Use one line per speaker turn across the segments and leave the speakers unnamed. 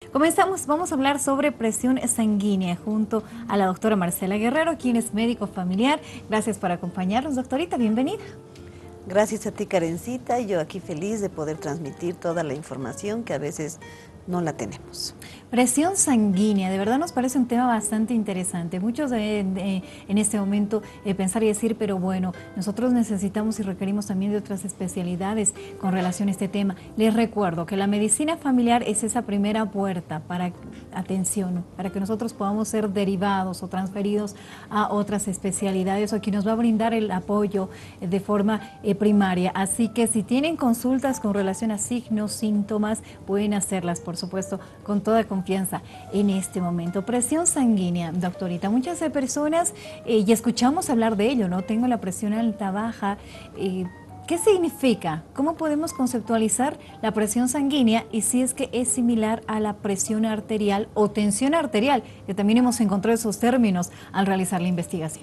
Comenzamos, vamos a hablar sobre presión sanguínea junto a la doctora Marcela Guerrero, quien es médico familiar. Gracias por acompañarnos, doctorita, bienvenida.
Gracias a ti, Karencita, y yo aquí feliz de poder transmitir toda la información que a veces no la tenemos.
Presión sanguínea, de verdad nos parece un tema bastante interesante. Muchos en este momento pensar y decir, pero bueno, nosotros necesitamos y requerimos también de otras especialidades con relación a este tema. Les recuerdo que la medicina familiar es esa primera puerta para, atención, para que nosotros podamos ser derivados o transferidos a otras especialidades o que nos va a brindar el apoyo de forma primaria. Así que si tienen consultas con relación a signos, síntomas, pueden hacerlas, por supuesto, con toda confianza en este momento. Presión sanguínea, doctorita, muchas personas, y escuchamos hablar de ello, ¿no? Tengo la presión alta, baja. ¿Qué significa? ¿Cómo podemos conceptualizar la presión sanguínea y si es que es similar a la presión arterial o tensión arterial? Que también hemos encontrado esos términos al realizar la investigación.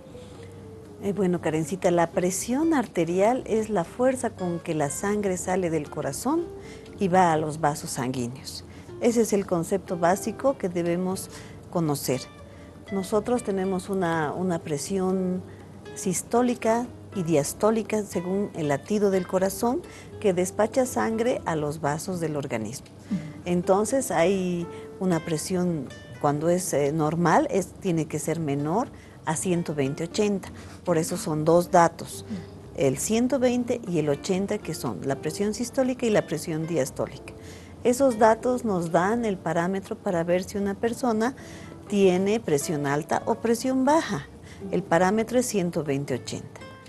Bueno, Karencita, la presión arterial es la fuerza con que la sangre sale del corazón y va a los vasos sanguíneos. Ese es el concepto básico que debemos conocer. Nosotros tenemos una presión sistólica y diastólica según el latido del corazón que despacha sangre a los vasos del organismo. Entonces hay una presión, cuando es normal, tiene que ser menor a 120/80. Por eso son dos datos, el 120 y el 80, que son la presión sistólica y la presión diastólica. Esos datos nos dan el parámetro para ver si una persona tiene presión alta o presión baja. El parámetro es 120/80.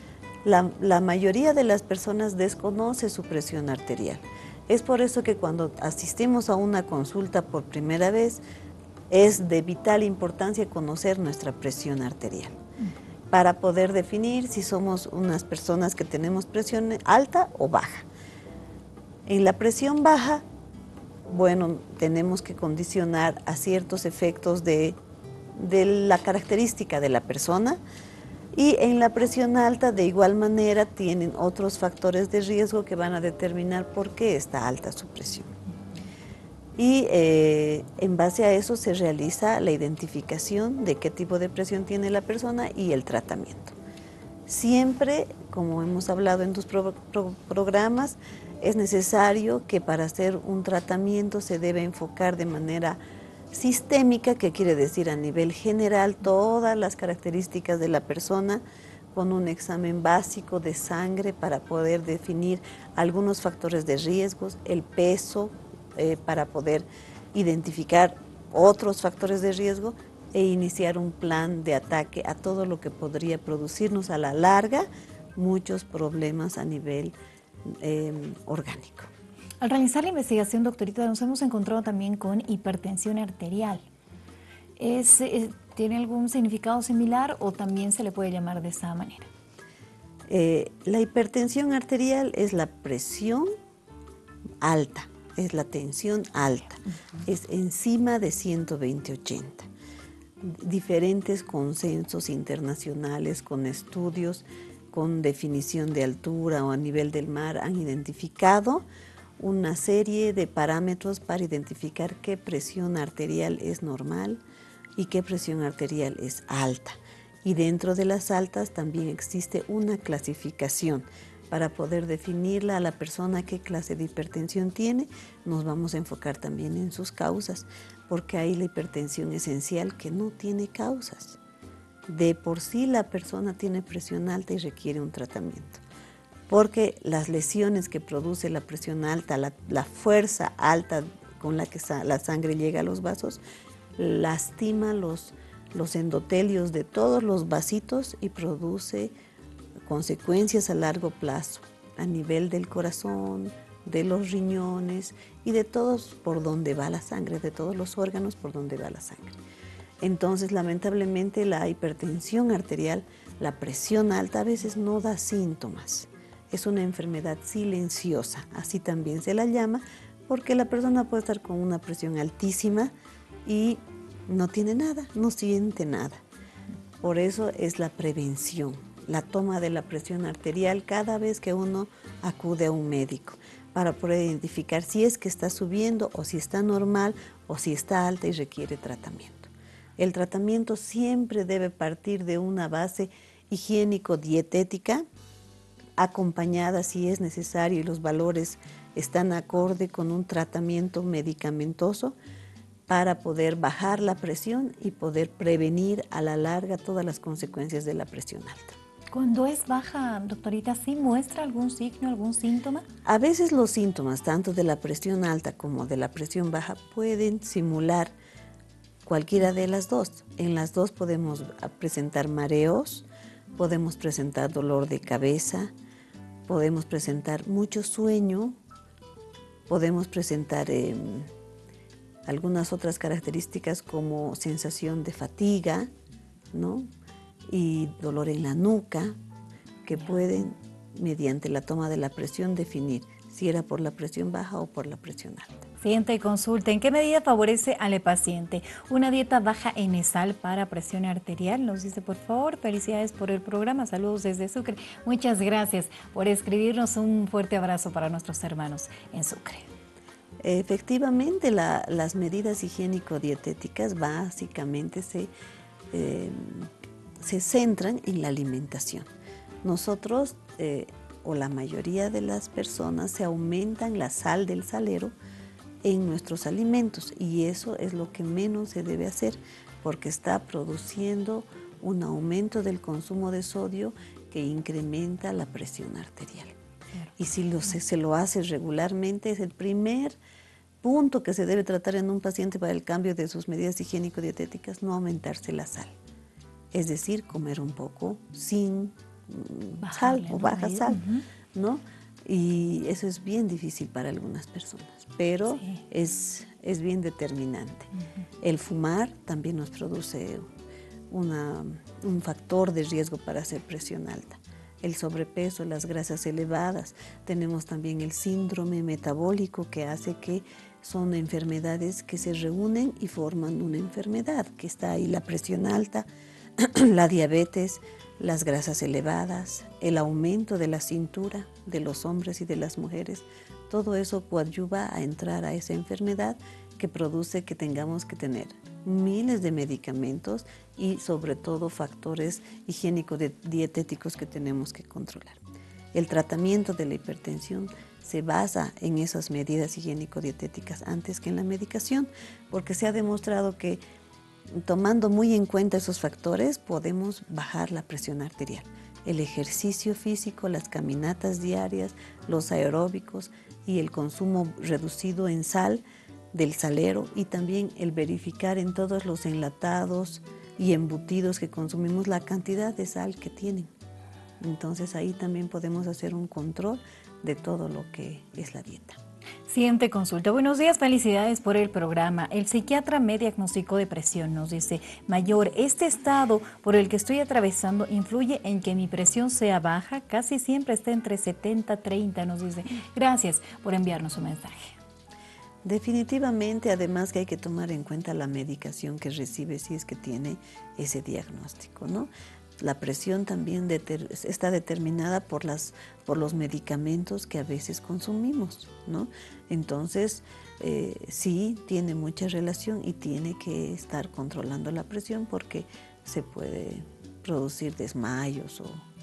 La mayoría de las personas desconoce su presión arterial. Es por eso que cuando asistimos a una consulta por primera vez, es de vital importancia conocer nuestra presión arterial para poder definir si somos unas personas que tenemos presión alta o baja. En la presión baja, bueno, tenemos que condicionar a ciertos efectos de la característica de la persona, y en la presión alta de igual manera tienen otros factores de riesgo que van a determinar por qué está alta su presión. Y en base a eso se realiza la identificación de qué tipo de presión tiene la persona y el tratamiento. Siempre, como hemos hablado en tus programas, es necesario que para hacer un tratamiento se debe enfocar de manera sistémica, que quiere decir a nivel general todas las características de la persona, con un examen básico de sangre para poder definir algunos factores de riesgos, el peso, para poder identificar otros factores de riesgo e iniciar un plan de ataque a todo lo que podría producirnos a la larga muchos problemas a nivel orgánico.
Al realizar la investigación, doctorita, nos hemos encontrado también con hipertensión arterial. ¿Tiene algún significado similar o también se le puede llamar de esa manera?
La hipertensión arterial es la presión alta, es la tensión alta, es encima de 120/80. Diferentes consensos internacionales con estudios con definición de altura o a nivel del mar han identificado una serie de parámetros para identificar qué presión arterial es normal y qué presión arterial es alta. Y dentro de las altas también existe una clasificación para poder definirla a la persona qué clase de hipertensión tiene. Nos vamos a enfocar también en sus causas, porque hay la hipertensión esencial que no tiene causas. De por sí la persona tiene presión alta y requiere un tratamiento, porque las lesiones que produce la presión alta, la fuerza alta con la que la sangre llega a los vasos, lastima los endotelios de todos los vasitos y produce consecuencias a largo plazo, a nivel del corazón, de los riñones y de todos por donde va la sangre, de todos los órganos por donde va la sangre. Entonces, lamentablemente, la hipertensión arterial, la presión alta, a veces no da síntomas. Es una enfermedad silenciosa, así también se la llama, porque la persona puede estar con una presión altísima y no tiene nada, no siente nada. Por eso es la prevención, la toma de la presión arterial cada vez que uno acude a un médico, para poder identificar si es que está subiendo o si está normal o si está alta y requiere tratamiento. El tratamiento siempre debe partir de una base higiénico-dietética, acompañada si es necesario y los valores están acorde con un tratamiento medicamentoso para poder bajar la presión y poder prevenir a la larga todas las consecuencias de la presión alta.
Cuando es baja, doctorita, ¿sí muestra algún signo, algún síntoma?
A veces los síntomas, tanto de la presión alta como de la presión baja, pueden simular cualquiera de las dos. En las dos podemos presentar mareos, podemos presentar dolor de cabeza, podemos presentar mucho sueño, podemos presentar algunas otras características como sensación de fatiga, ¿no? Y dolor en la nuca, que pueden, mediante la toma de la presión, definir si era por la presión baja o por la presión alta.
Siguiente consulta. ¿En qué medida favorece al paciente una dieta baja en sal para presión arterial? Nos dice, por favor, felicidades por el programa. Saludos desde Sucre. Muchas gracias por escribirnos. Un fuerte abrazo para nuestros hermanos en Sucre.
Efectivamente, las medidas higiénico-dietéticas básicamente se centran en la alimentación. Nosotros, o la mayoría de las personas, se aumentan la sal del salero en nuestros alimentos y eso es lo que menos se debe hacer porque está produciendo un aumento del consumo de sodio que incrementa la presión arterial. Y si se lo hace regularmente, es el primer punto que se debe tratar en un paciente para el cambio de sus medidas higiénico-dietéticas, no aumentarse la sal. Es decir, comer un poco sin sal o baja sal, ¿no? Y eso es bien difícil para algunas personas, pero sí, es bien determinante. El fumar también nos produce un factor de riesgo para hacer presión alta. El sobrepeso, las grasas elevadas. Tenemos también el síndrome metabólico que hace que son enfermedades que se reúnen y forman una enfermedad, que está ahí la presión alta, la diabetes, las grasas elevadas, el aumento de la cintura de los hombres y de las mujeres. Todo eso coadyuva a entrar a esa enfermedad que produce que tengamos que tener miles de medicamentos y sobre todo factores higiénico-dietéticos que tenemos que controlar. El tratamiento de la hipertensión se basa en esas medidas higiénico-dietéticas antes que en la medicación, porque se ha demostrado que tomando muy en cuenta esos factores podemos bajar la presión arterial. El ejercicio físico, las caminatas diarias, los aeróbicos y el consumo reducido en sal del salero y también el verificar en todos los enlatados y embutidos que consumimos la cantidad de sal que tienen. Entonces ahí también podemos hacer un control de todo lo que es la dieta.
Siguiente consulta. Buenos días, felicidades por el programa. El psiquiatra me diagnosticó depresión, nos dice, mayor, este estado por el que estoy atravesando influye en que mi presión sea baja, casi siempre está entre 70 y 30, nos dice. Gracias por enviarnos un mensaje.
Definitivamente, además que hay que tomar en cuenta la medicación que recibe si es que tiene ese diagnóstico, ¿no? La presión también está determinada por los medicamentos que a veces consumimos, ¿no? Entonces, sí tiene mucha relación y tiene que estar controlando la presión porque se puede producir desmayos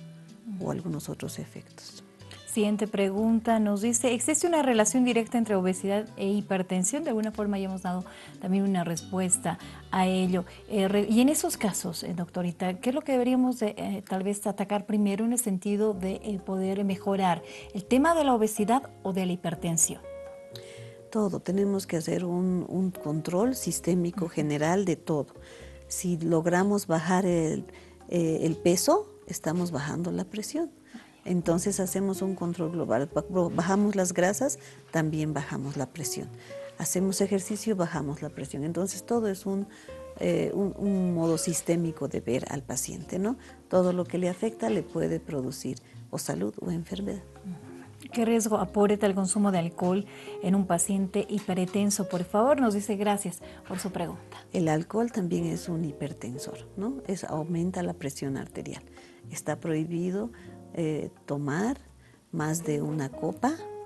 o algunos otros efectos.
Siguiente pregunta nos dice, ¿existe una relación directa entre obesidad e hipertensión? De alguna forma ya hemos dado también una respuesta a ello. Y en esos casos, doctorita, ¿qué es lo que deberíamos tal vez atacar primero en el sentido de poder mejorar? ¿El tema de la obesidad o de la hipertensión?
Todo, tenemos que hacer un control sistémico general de todo. Si logramos bajar el peso, estamos bajando la presión. Entonces hacemos un control global, bajamos las grasas, también bajamos la presión. Hacemos ejercicio, bajamos la presión. Entonces todo es un modo sistémico de ver al paciente, ¿no? Todo lo que le afecta le puede producir o salud o enfermedad.
¿Qué riesgo aporta el consumo de alcohol en un paciente hipertenso? Por favor, nos dice gracias por su pregunta.
El alcohol también es un hipertensor, ¿no? Aumenta la presión arterial. Está prohibido tomar más de una copa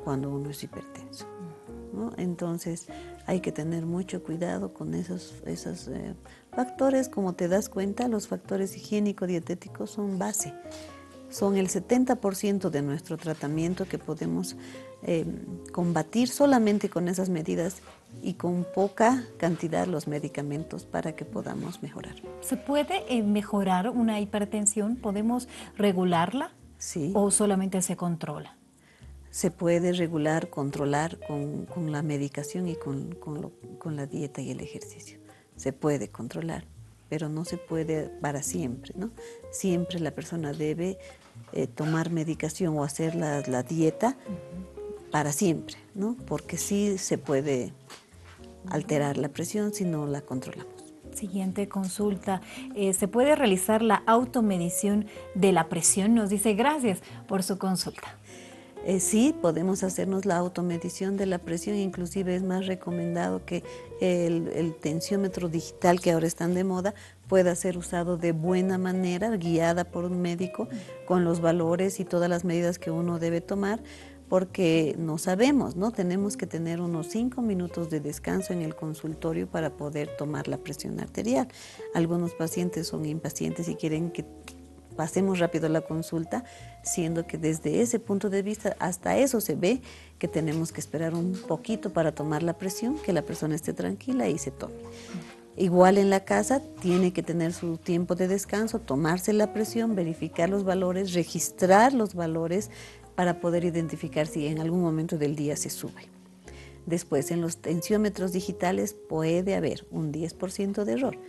cuando uno es hipertenso, ¿no? Entonces hay que tener mucho cuidado con esos factores. Como te das cuenta, los factores higiénico-dietéticos son base. Son el 70% de nuestro tratamiento que podemos combatir solamente con esas medidas y con poca cantidad los medicamentos para que podamos mejorar.
¿Se puede mejorar una hipertensión? ¿Podemos regularla?
Sí.
¿O solamente se controla?
Se puede regular, controlar con la medicación y con la dieta y el ejercicio. Se puede controlar, pero no se puede para siempre, ¿no? Siempre la persona debe tomar medicación o hacer la dieta para siempre, ¿no? Porque sí se puede alterar la presión si no la controlamos.
Siguiente consulta. ¿Se puede realizar la automedición de la presión? Nos dice, gracias por su consulta.
Sí, podemos hacernos la automedición de la presión, inclusive es más recomendado que el tensiómetro digital, que ahora están de moda, pueda ser usado de buena manera, guiada por un médico, con los valores y todas las medidas que uno debe tomar, porque no sabemos, ¿no? Tenemos que tener unos 5 minutos de descanso en el consultorio para poder tomar la presión arterial. Algunos pacientes son impacientes y quieren que pasemos rápido la consulta, siendo que desde ese punto de vista hasta eso se ve que tenemos que esperar un poquito para tomar la presión, que la persona esté tranquila y se tome. Igual en la casa tiene que tener su tiempo de descanso, tomarse la presión, verificar los valores, registrar los valores para poder identificar si en algún momento del día se sube. Después, en los tensiómetros digitales puede haber un 10% de error,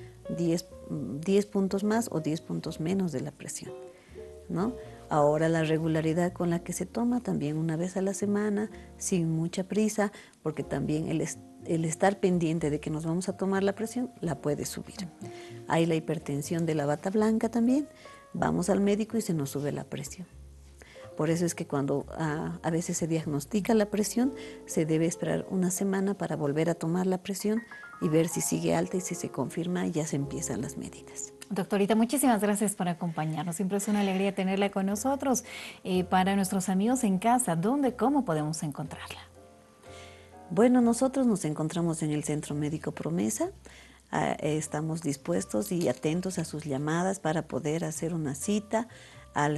10 puntos más o 10 puntos menos de la presión, ¿no? Ahora la regularidad con la que se toma, también una vez a la semana, sin mucha prisa, porque también el estar pendiente de que nos vamos a tomar la presión, la puede subir. Hay la hipertensión de la bata blanca también, vamos al médico y se nos sube la presión. Por eso es que cuando a veces se diagnostica la presión, se debe esperar una semana para volver a tomar la presión y ver si sigue alta, y si se confirma ya se empiezan las medidas.
Doctorita, muchísimas gracias por acompañarnos. Siempre es una alegría tenerla con nosotros. Para nuestros amigos en casa, ¿dónde, cómo podemos encontrarla?
Bueno, nosotros nos encontramos en el Centro Médico Promesa. Estamos dispuestos y atentos a sus llamadas para poder hacer una cita al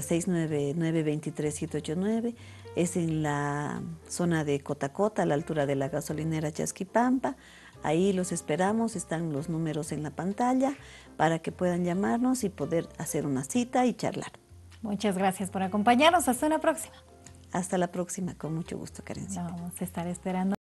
699-23-789. Es en la zona de Cotacota, a la altura de la gasolinera Chasquipampa. Ahí los esperamos, están los números en la pantalla para que puedan llamarnos y poder hacer una cita y charlar.
Muchas gracias por acompañarnos. Hasta una próxima.
Hasta la próxima, con mucho gusto, Karencita.
Vamos a estar esperando.